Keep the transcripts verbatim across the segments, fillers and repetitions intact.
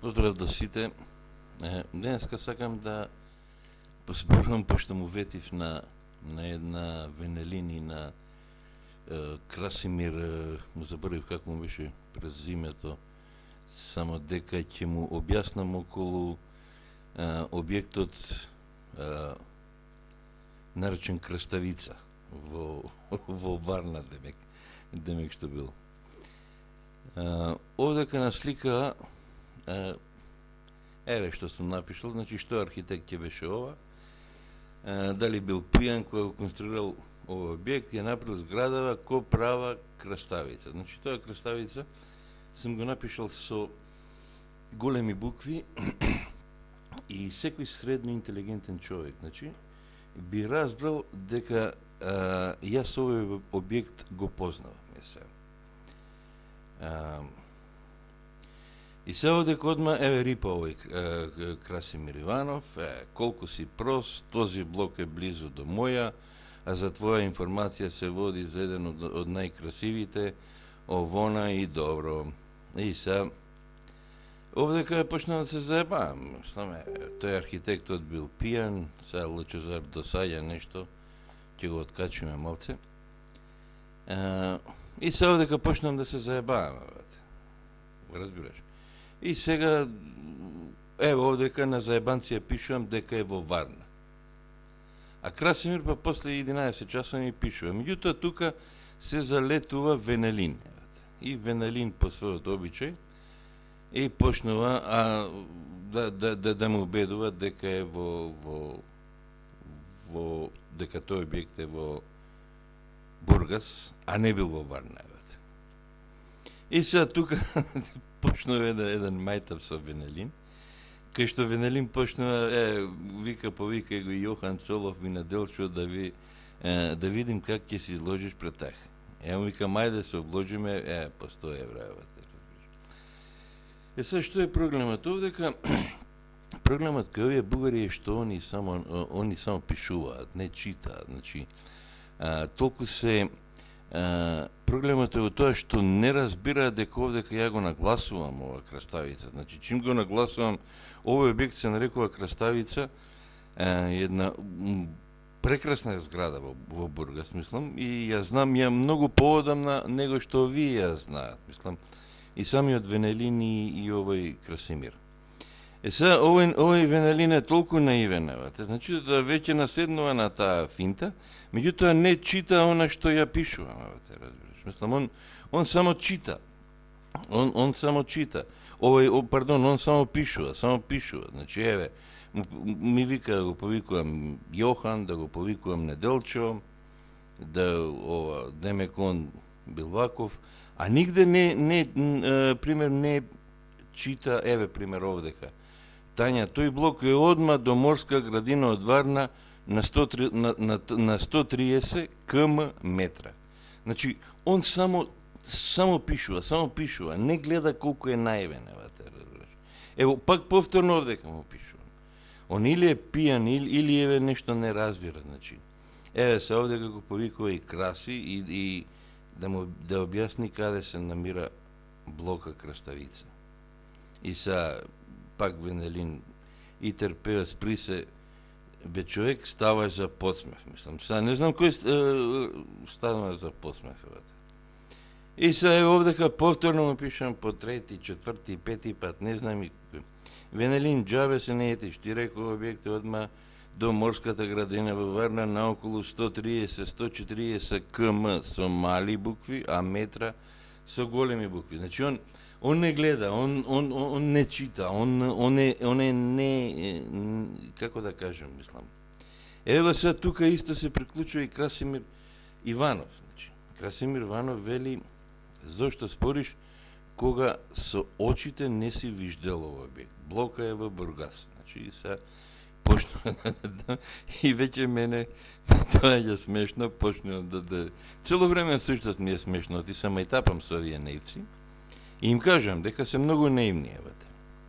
Поздрав до сите. Денеска сакам да поспорам, пошто му ветив на, на една Венелини на е, Красимир, е, му забравив как му беше през името, само дека ќе му објаснам околу е, објектот е, наречен Краставица во, во Варна, демек, демек што бил. Uh, овдека на слика uh, еве што сум напишал, значи што архитект ќе беше ова, uh, дали бил пијан кој го конструирал овој објект, ја направил зградава ко права краставица. Значи тоа краставица сум го напишал со големи букви и секој средно интелигентен човек, значи би разбрал дека uh, јас овој објект го познавам. Сега. Uh, и се овдека одма, еве рипа овој uh, Красимир Иванов, е, колку си прост, този блок е близо до моја, а за твоја информација се води за еден од, од најкрасивите, овона и добро. И се, овдека почнав да се заебавам, знаме, тој архитектот бил пијан, сега Лачезар досаѓа нешто, ќе го откачиме малце. Uh, и се овдека почнам да се заебавам, разбираш. И сега, ево овдека на заебанција пишувам дека е во Варна. А Красимир па после единаесет часа ми пишува. Меѓутоа тука се залетува Венелин. И Венелин по својот обичај и почнува а, да, да, да, да му убедува дека е во, во, во дека тој објект е во Бургас, а не бил во Варна. И сега тука почнува еден, еден мајтав со Венелин, кај што Венелин почнува, е, вика повика го Јохан Цолов ми на Делчо да ви е, да видим как ќе се изложиш пред тах. Е, му вика, мај да се обложиме, е, по сто евра. Е, сега што е проблемот? Овдека проблемот кај овие бугари е што они само, они само пишуваат, не читаат. Значи, а, толку се а, проблемот е во тоа што не разбираат дека овдека ја го нагласувам ова краставица. Значи, чим го нагласувам, овој објект се нарекува Краставица, а, една прекрасна зграда во, во Бургас, мислам, и ја знам, ја многу поодамна него што вие ја знаат, мислам, и самиот Венелин и, и овој Красимир. Е сега, овој, овој Венелин е толку наивен, евате, значи да веќе наседнува на таа финта, меѓутоа не чита она што ја пишувам, евате, разбираш. Мислам, он, он само чита. Он, он само чита. Овој, о, пардон, он само пишува, само пишува. Значи, еве, ми вика да го повикувам Јохан, да го повикувам Неделчо, да, ова, демек он Билваков, а нигде не, не, е, пример, не чита, еве, пример овдека. Тања, тој блок е одма до морска градина од Варна на сто, на, на, на сто триесет км метра. Значи, он само само пишува, само пишува, не гледа колку е наивен, евате, разбираш. Ево, пак повторно овдека му пишувам. Он или е пијан, или, или еве нешто не разбира, значи. Еве се овдека го повикува и Краси и, и да му да објасни каде се намира блока Краставица. И са пак Венелин и терпева спри се, бе човек става за подсмев, мислам. Са не знам кој е, става за подсмев, евате. И се е овдека повторно му пишам по трети, четврти, пети пат, не знам и кој. Венелин, джабе се не етиш, ти рекол објекти одма до морската градина во Варна на околу сто триесет до сто четириесет км со мали букви, а метра со големи букви. Значи он он не гледа, он он он не чита, он он е он е не како да кажам, мислам. Ево сега тука исто се приклучува и Красимир Иванов, значи. Красимир Иванов вели зошто спориш кога со очите не си виждал овој објект. Блока е во Бургас. Значи сега почна и веќе мене тоа е смешно, почна да да цело време сушто ми е смешно, ти се мајтапам со овие неивци. И им кажам дека се многу наивни, евате.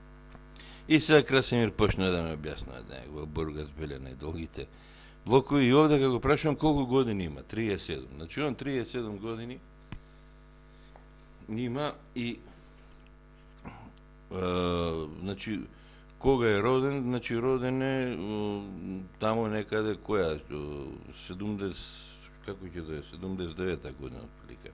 И сега Красимир почна да ме објаснува да во Бургас биле најдолгите блокови и овдека го прашувам колку години има, триесет и седум. Значи он триесет и седум години има и значи, кога е роден, значи роден е тамо некаде која, седумдесет, како ќе да е, седумдесет и девета година отприлика.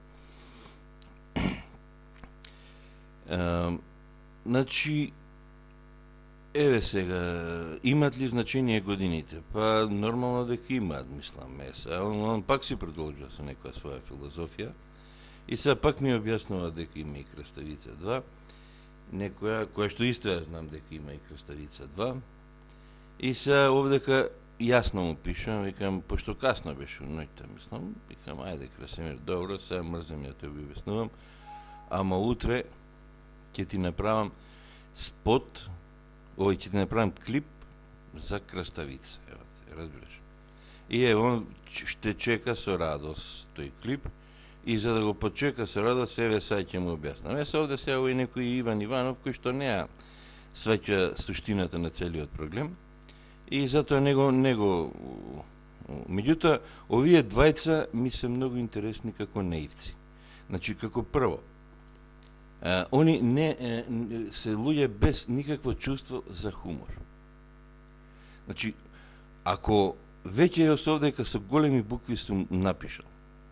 Значи, еве сега, имат ли значение годините? Па, нормално дека имаат, мислам, меса. Он, он пак си продолжува со некоја своја филозофија. И сега пак ми објаснува дека има и Краставица два. Некоја, која што исто ја знам дека има и Краставица два. И сега овдека јасно му пишам, викам, пошто касно беше ноќта, мислам, викам, ајде, Красимир, добро, сега мрзам ја те објаснувам, ама утре ќе ти направам спот, овој ќе ти направам клип за Краставица, ева те, разбираш. И е, он ще чека со радост тој клип, и за да го почека со радост, еве сега ќе му објаснам. Е, овде сега овој некој Иван Иванов, кој што неа сваќа суштината на целиот проблем, и затоа него, него... Меѓутоа, овие двајца ми се многу интересни како наивци. Значи, како прво, а, они не, е, се луѓе без никакво чувство за хумор. Значи, ако веќе јас овдека со големи букви сум напишал,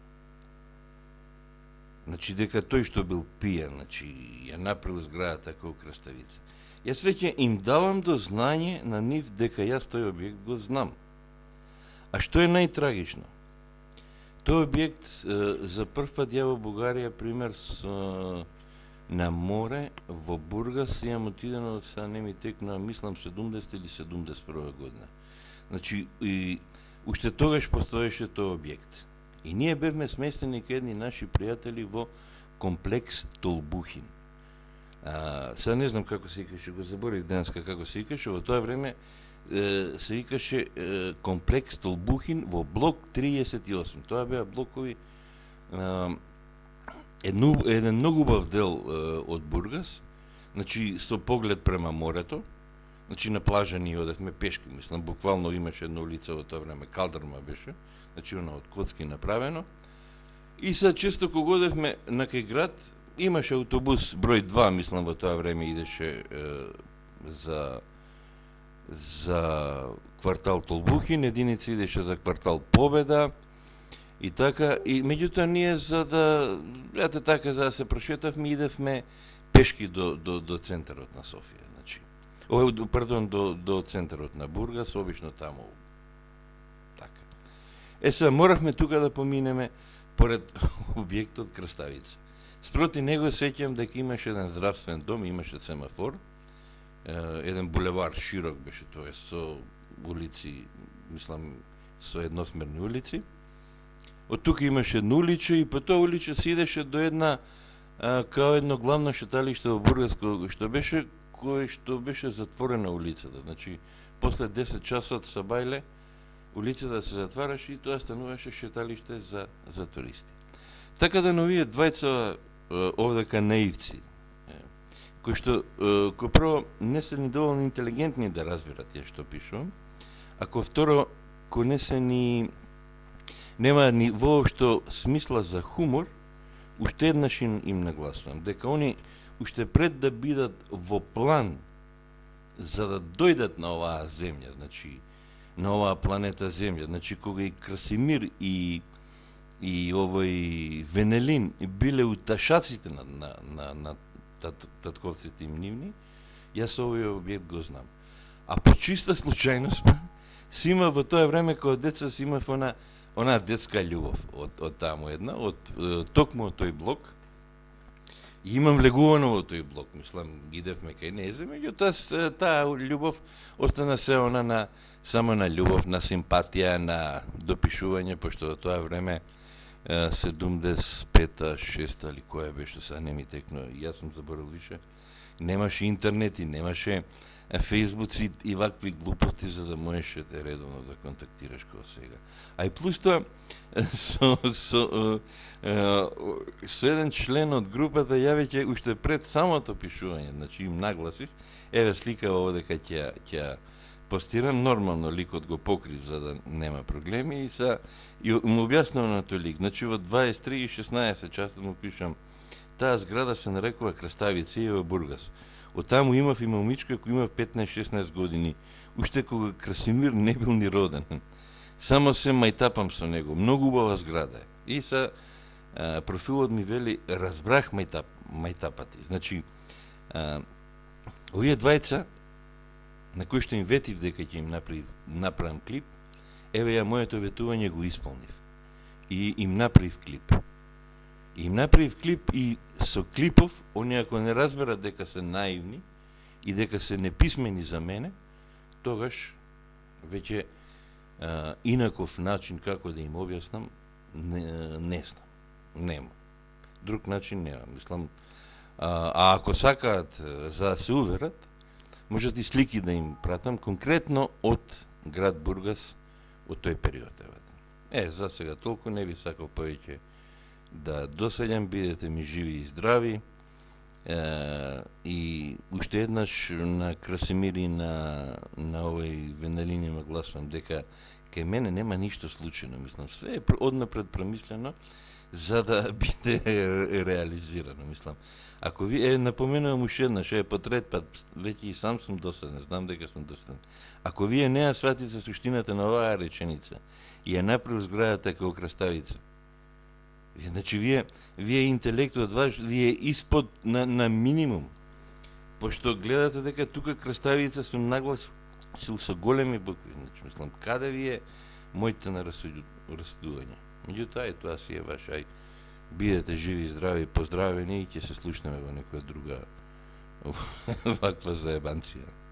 значи дека тој што бил пијан, значи ја направил зградата како Краставица, јас веќе им давам до знање на нив дека јас тој објект го знам. А што е најтрагично? Тој објект е, за прв пат ја во Бугарија, пример, со, на море, во Бургас, имам отидено, сега не ми текна, мислам, седумдесет или седумдесет и прва година. Значи, и уште тогаш постоеше тој објект. И ние бевме сместени кај едни наши пријатели во комплекс Толбухин. А, сега не знам како се викаше, го заборив денеска како се викаше, во тоа време е, се викаше е, комплекс Толбухин во блок триесет и осум. Тоа беа блокови, е, едно, еден многу убав дел е, од Бургас, значи со поглед према морето, значи на плажа ние одевме пешки, мислам, буквално имаше една улица во тоа време, Калдрма беше, значи она од коцки направено. И сега често кога одевме на кај град, имаше автобус број два, мислам, во тоа време идеше е, за за квартал Толбухин, единица идеше за квартал Победа и така, и меѓутоа ние за да, ете така, за да се прошетавме, идевме пешки до, до, до центарот на Софија, значи, о, пардон, до, до центарот на Бургас, обично таму, така. Е, сега моравме тука да поминеме поред објектот Краставица. Спроти него сеќам дека имаше еден здравствен дом, имаше семафор, еден булевар широк беше тоа, со улици, мислам, со едносмерни улици. Од тука имаше едно уличе и по тоа уличе се идеше до една, а, као едно главно шеталиште во Бургас, што беше, кој што беше затворена улицата. Значи, после десет часот са бајле, улицата се затвараше и тоа стануваше шеталиште за, за туристи. Така да на овие двајца овдека наивци, кои што, кој прво не се ни доволно интелигентни да разбират ја што пишувам, а кој второ, кој не се ни, нема ни воопшто смисла за хумор, уште еднаш им, им нагласувам, дека они уште пред да бидат во план за да дојдат на оваа земја, значи, на оваа планета Земја, значи, кога и Красимир и и овој Венелин биле уташаците на, на, на, на тат, татковците им нивни, јас овој објект го знам. А по чиста случајност, си има во тоа време кога деца си имав она, она детска љубов од, од таму една, од, од токму од тој блок. И имам легувано во тој блок, мислам, идевме кај незе, меѓутоа таа љубов остана се она на, само на љубов, на симпатија, на допишување, пошто во тоа време седумдесет и пета, шеста или која беше, сега не ми текно, јас сум заборал више, немаше интернет и немаше фейсбуци и вакви глупости за да можеше те редовно да контактираш како сега. А и плюс тоа, со, со, со еден член од групата, ја веќе уште пред самото пишување, значи им нагласив, еве слика овде кај ќе ќе постирам, нормално ликот го покрив за да нема проблеми и са и му објаснувам на тој лик. Значи во дваесет и три и шеснаесет часа му пишам таа зграда се нарекува Краставица и е во Бургас. Од таму имав и момичка кој има петнаесет-шеснаесет години, уште кога Красимир не бил ни роден. Само се мајтапам со него, многу убава зграда е. И са а, профилот ми вели, разбрах мајтап, мајтапати. Значи, а, овие двајца, на кои што им ветив дека ќе им направи, направам клип, еве ја моето ветување го исполнив. И им направив клип. И им направив клип и со клипов, они ако не разберат дека се наивни и дека се неписмени за мене, тогаш веќе а, инаков начин како да им објаснам, не, не знам. Нема. Друг начин нема. Мислам, а, а ако сакаат за да се уверат, можат и слики да им пратам, конкретно од град Бургас од тој период. Е, за сега толку, не би сакал повеќе да досаѓам, бидете ми живи и здрави. Е, и уште еднаш на Красимир и на, на овој Венелини ме гласувам дека кај мене нема ништо случајно, мислам, све е однапред промислено за да биде реализирано, мислам. Ако ви е напоменувам уште еднаш, е по трет пат, веќе и сам сум досаден, знам дека сум досаден. Ако вие не ја сватите суштината на оваа реченица и ја направил зградата како Краставица, значи вие вие интелектот ваш, вие испод на, на минимум. Пошто гледате дека тука Краставица сум наглас сил со големи букви, значи мислам, каде ви е моите на расудување? Меѓутоа и тоа си е ваш, ај, бидете живи и здрави, поздравени и ќе се слушнеме во некоја друга ваква заебанција.